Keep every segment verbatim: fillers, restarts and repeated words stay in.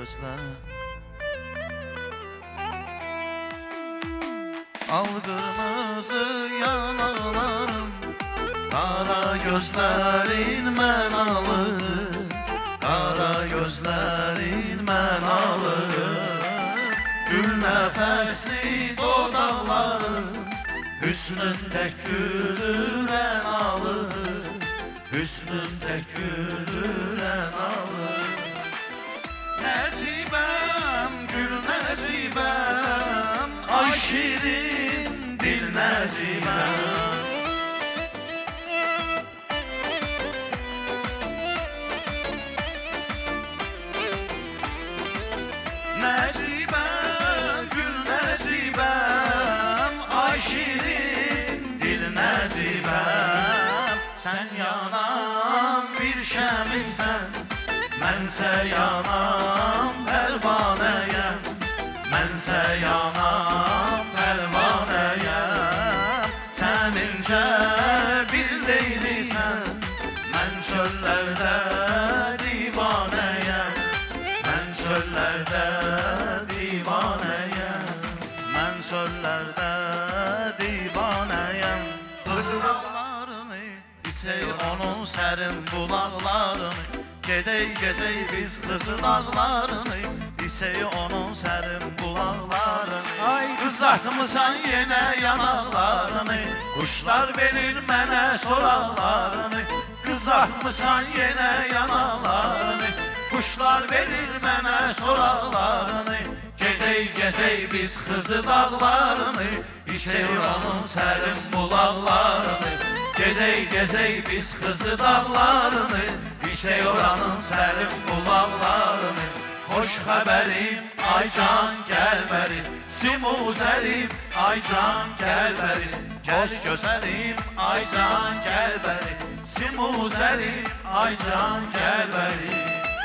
gözler. Al qırmızı yanaqlarım, qara gözlərin mən alır, qara gözlərin mən alır. Gül nəfəsli dodaqlarım, hüsnün tək gülürən alır, hüsnün tək gülürən alır. Nəcibəm, gül nəcibəm, ay şirin dil nəcibəm. Nəcibəm, gül nəcibəm, ay şirin dil nəcibəm. Sən yanan bir şəmimsən, mənsə yanan pərvanəyəm, mənsə yanan pərvanəyəm. Sən incə bir leylisən, mən çöllərdə divanəyəm, mən çöllərdə divanəyəm, mən çöllərdə divanəyəm. Qızılaqlarını içək onun sərin bulaqlarını, gedək gezək biz qızılaqlarını, içək onun sərin bulaqlarını. Ay qızartmısan yenə yanaqlarını, quşlar verir mənə soraqlarını. Qızartmısan yenə yanaqlarını, quşlar verir mənə soraqlarını. Gedək gezək biz qızılaqlarını, içək onun sərin bulaqlarını. Gedək gezək biz qızılaqlarını, İçək oranın sərin bulaqlarını. Xoş xəbərim, ay can gəl bəri, simuzərim, ay can gəl bəri. Gəl gözəlim, ay can gəl bəri, simuzərim, ay can gəl bəri.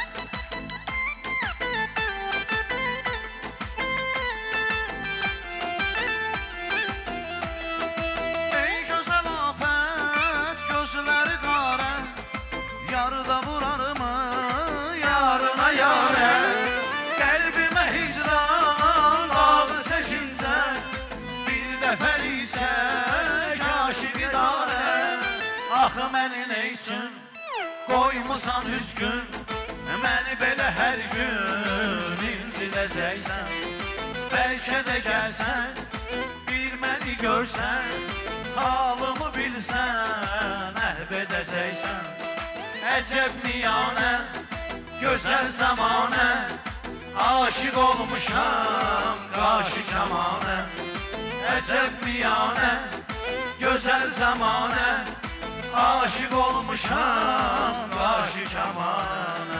Ey gözəl afət, gözləri qarə, yarıda vurarımı, yarına yarə. Qəlbimə hicran dağı çəkincə, bir dəfəliksə kaşif idarə. Axı məni neyçün qoymusan üzgün, məni belə hər gün incidəcəksən. Bəlkə də gəlsən, bir məni görsən, halımı bilsən, əhv edəcəksən. Əcəb miyanə, gözəl zamanə, aşiq olmuşam qaşı kamanə. Əcəb miyanə, gözəl zamanə, aşiq olmuşam qaşı kamanə.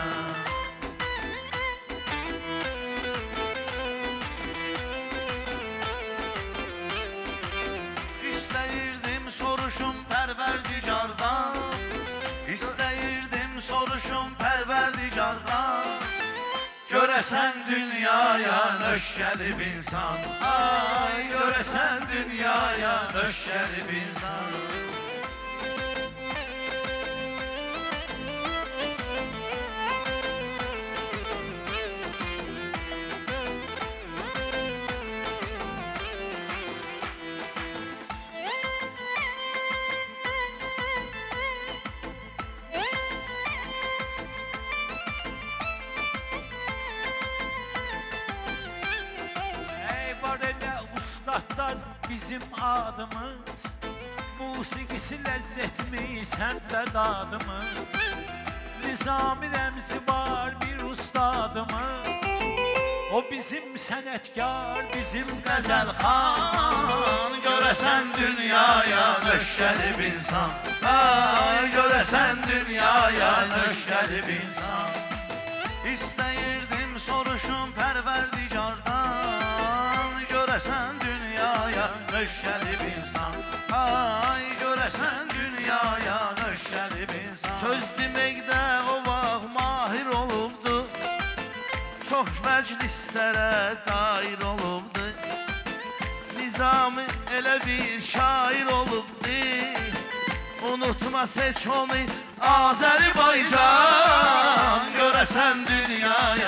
İstəyirdim soruşum pərverdigardan, İstəyirdim soruşum pərverdigardan, görəsən dünyaya nöş gəlib insan. Ay, görəsən dünyaya nöş gəlib insan. Ustadlar bizim adımız, musiqisi ləzzətimiz, həm də dadımız. Nizami Rəmzi var bir ustadımız, o bizim sənətkar, bizim qəzəlxan. Görəsən dünyaya nöş gəlib insan. Ay, görəsən dünyaya nöş gəlib insan. İstəyirdim soruşum pərverdigardan, görəsən dünyaya nöş gəlib insan. Ay, görəsən dünyaya nöş gəlib insan. Söz deməkdə o vaxt mahir olubdu, çox məclislərə dair olubdu. Nizami elə bir şair olubdu, unutmaz heç onu Azərbaycan. Görəsən dünyaya nöş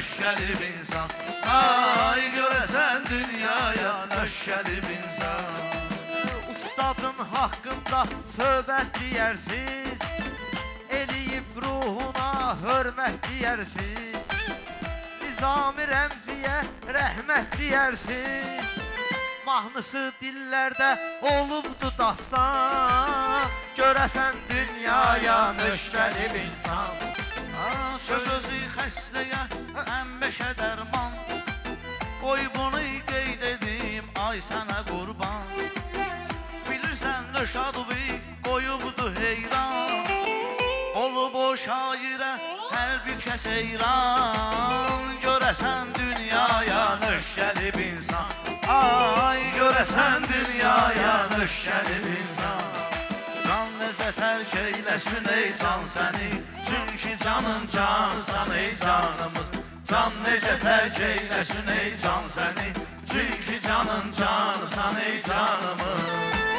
nöş gəlib insan. Ay görəsən dünyaya nöş gəlib insan. Ustadın haqqında söhbət deyərsiz, eləyib ruhuna hörmət deyərsiz, Nizami Rəmziyə rəhmət deyərsiz. Mahnısı dillərdə olubdu dastan, görəsən dünyaya nöş gəlib insan. Söz özü xəstəyə həmməşə dərman, qoy bunu qeyd edim ay sənə qurban. Bilirsən Nöşadovi qoyubdu heyran, olub o şairə hər bir kəs heyran. Görəsən dünyaya nöş gəlib insan. Ay görəsən dünyaya nöş gəlib insan. Can necə tərk eyləsin ey can səni, çünki canın cansan ey canımız. Can necə tərk eyləsin ey can səni, çünki canın cansan ey canımız.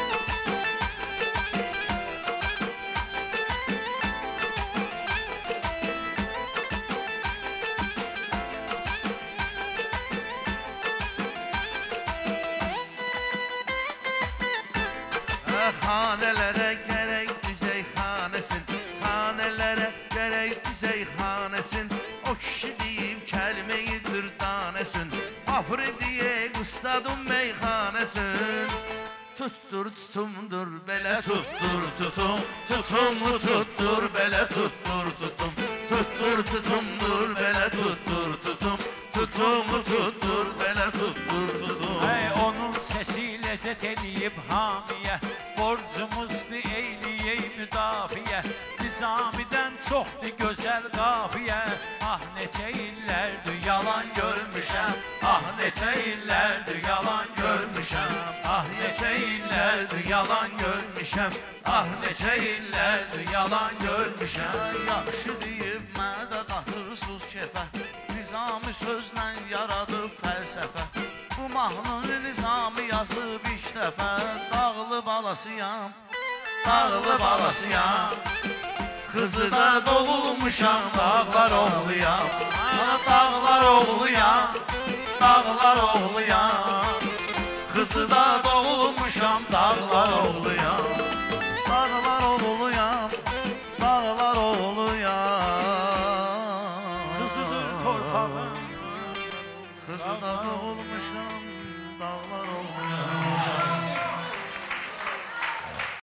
Hanelere gerek düzey hanesin, hanelere gerek düzey hanesin. O kişi deyip kelimeyi dürdanesin, Afridiye ustadın meyhanesin. Tuttur tutumdur bele tuttur tutum, tutum mu tuttur bele tuttur tutum, tuttur tutumdur bele tuttur tutum, tutum mu tuttur bele tuttur tutum. Hey, onun sesi lezzet eləyib hamiyə, borcumuzdu eyliyey müdafiə. Nizamidən çoxdur gözəl qafiyə, ah neçə illərdir yalan görmüşəm, ah neçə illərdir yalan görmüşəm, ah neçə illərdir yalan görmüşəm, ah neçə illərdir yalan görmüşəm. Yaxşı deyib mənə də qatırsız kefə, Nizami sözlə yaradıb fəlsəfə. Bu mahnını Nizami yazıb ilk dəfə, dağlı balasıyam, dağlı balasıyam. Kızı da doğulmuşam, dağlar oğluyam, dağlar oğluyam, dağlar oğluyam. Kızı da doğulmuşam, dağlar oğluyam.